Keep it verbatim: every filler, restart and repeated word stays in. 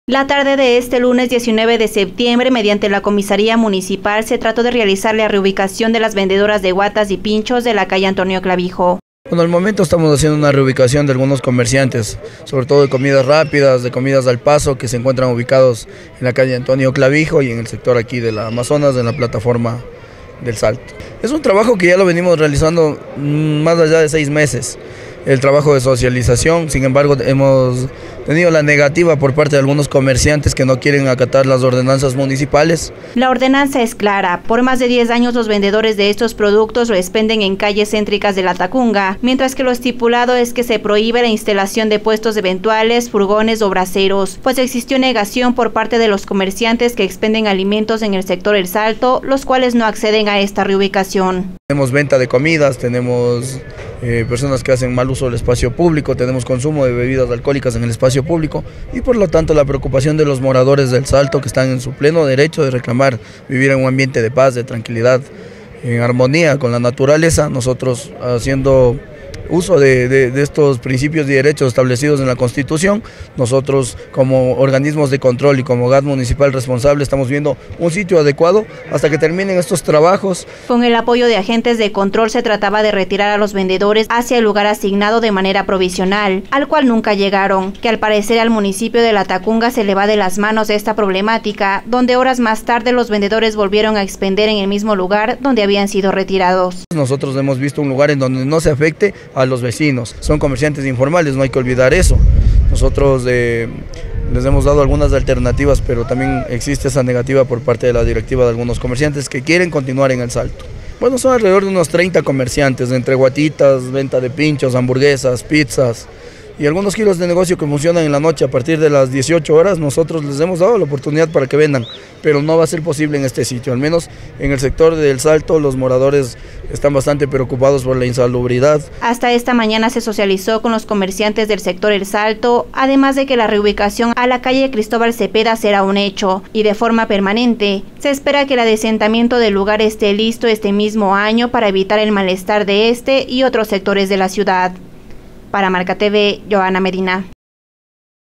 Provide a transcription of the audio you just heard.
La tarde de este lunes diecinueve de septiembre, mediante la comisaría municipal, se trató de realizar la reubicación de las vendedoras de guatas y pinchos de la calle Antonio Clavijo. Bueno, al momento estamos haciendo una reubicación de algunos comerciantes, sobre todo de comidas rápidas, de comidas al paso, que se encuentran ubicados en la calle Antonio Clavijo y en el sector aquí de la Amazonas, en la plataforma del Salto. Es un trabajo que ya lo venimos realizando más allá de seis meses. El trabajo de socialización, sin embargo, hemos tenido la negativa por parte de algunos comerciantes que no quieren acatar las ordenanzas municipales. La ordenanza es clara. Por más de diez años los vendedores de estos productos lo expenden en calles céntricas de La Tacunga, mientras que lo estipulado es que se prohíbe la instalación de puestos eventuales, furgones o braceros, pues existió negación por parte de los comerciantes que expenden alimentos en el sector El Salto, los cuales no acceden a esta reubicación. Tenemos venta de comidas, tenemos eh, personas que hacen mal uso del espacio público, tenemos consumo de bebidas alcohólicas en el espacio público y por lo tanto la preocupación de los moradores del Salto, que están en su pleno derecho de reclamar vivir en un ambiente de paz, de tranquilidad, en armonía con la naturaleza. Nosotros, haciendo uso de, de, de estos principios y derechos establecidos en la Constitución, nosotros como organismos de control y como G A T municipal responsable estamos viendo un sitio adecuado hasta que terminen estos trabajos. Con el apoyo de agentes de control se trataba de retirar a los vendedores hacia el lugar asignado de manera provisional, al cual nunca llegaron, que al parecer al municipio de La Tacunga se le va de las manos esta problemática, donde horas más tarde los vendedores volvieron a expender en el mismo lugar donde habían sido retirados. Nosotros hemos visto un lugar en donde no se afecte a los vecinos, son comerciantes informales, no hay que olvidar eso. Nosotros eh, les hemos dado algunas alternativas, pero también existe esa negativa por parte de la directiva de algunos comerciantes que quieren continuar en El Salto. Bueno, son alrededor de unos treinta comerciantes, entre guatitas, venta de pinchos, hamburguesas, pizzas y algunos kilos de negocio que funcionan en la noche a partir de las dieciocho horas. Nosotros les hemos dado la oportunidad para que vendan, pero no va a ser posible en este sitio. Al menos en el sector del Salto los moradores están bastante preocupados por la insalubridad. Hasta esta mañana se socializó con los comerciantes del sector El Salto, además de que la reubicación a la calle Cristóbal Cepeda será un hecho y de forma permanente. Se espera que el adesentamiento del lugar esté listo este mismo año para evitar el malestar de este y otros sectores de la ciudad. Para Marca T V, Joana Medina.